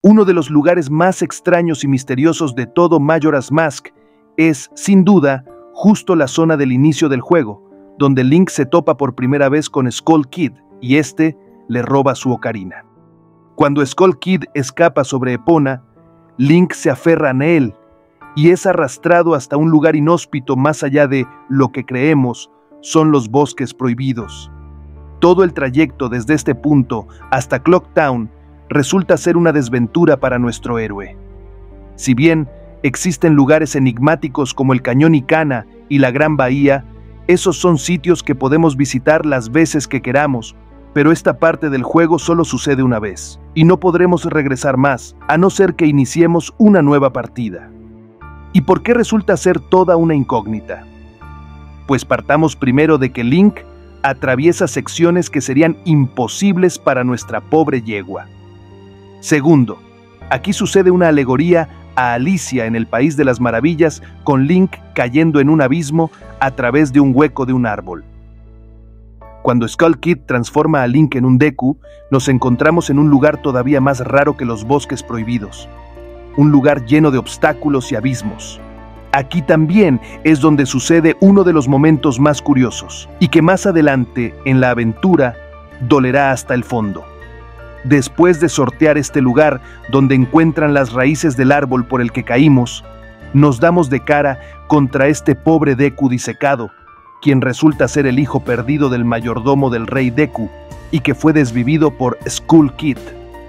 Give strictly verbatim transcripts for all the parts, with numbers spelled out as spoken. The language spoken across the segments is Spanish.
Uno de los lugares más extraños y misteriosos de todo Majora's Mask es, sin duda, justo la zona del inicio del juego, donde Link se topa por primera vez con Skull Kid y este le roba su ocarina. Cuando Skull Kid escapa sobre Epona, Link se aferra a él y es arrastrado hasta un lugar inhóspito más allá de lo que creemos son los bosques prohibidos. Todo el trayecto desde este punto hasta Clock Town resulta ser una desventura para nuestro héroe. Si bien existen lugares enigmáticos como el Cañón Ikana y la Gran Bahía, esos son sitios que podemos visitar las veces que queramos, pero esta parte del juego solo sucede una vez, y no podremos regresar más, a no ser que iniciemos una nueva partida. ¿Y por qué resulta ser toda una incógnita? Pues partamos primero de que Link atraviesa secciones que serían imposibles para nuestra pobre yegua. Segundo, aquí sucede una alegoría a Alicia en el País de las Maravillas, con Link cayendo en un abismo a través de un hueco de un árbol. Cuando Skull Kid transforma a Link en un Deku, nos encontramos en un lugar todavía más raro que los bosques prohibidos. Un lugar lleno de obstáculos y abismos. Aquí también es donde sucede uno de los momentos más curiosos, y que más adelante, en la aventura, dolerá hasta el fondo. Después de sortear este lugar donde encuentran las raíces del árbol por el que caímos, nos damos de cara contra este pobre Deku disecado, quien resulta ser el hijo perdido del mayordomo del rey Deku y que fue desvivido por Skull Kid.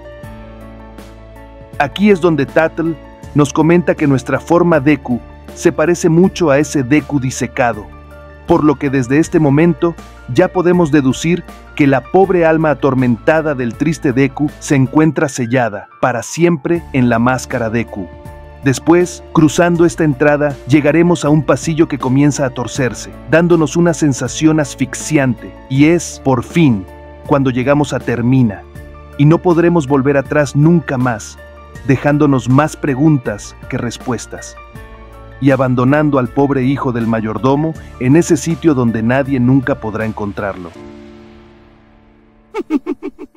Aquí es donde Tatl nos comenta que nuestra forma Deku se parece mucho a ese Deku disecado, por lo que desde este momento ya podemos deducir que la pobre alma atormentada del triste Deku se encuentra sellada para siempre en la máscara Deku. Después, cruzando esta entrada, llegaremos a un pasillo que comienza a torcerse, dándonos una sensación asfixiante, y es, por fin, cuando llegamos a Termina, y no podremos volver atrás nunca más, dejándonos más preguntas que respuestas, y abandonando al pobre hijo del mayordomo en ese sitio donde nadie nunca podrá encontrarlo.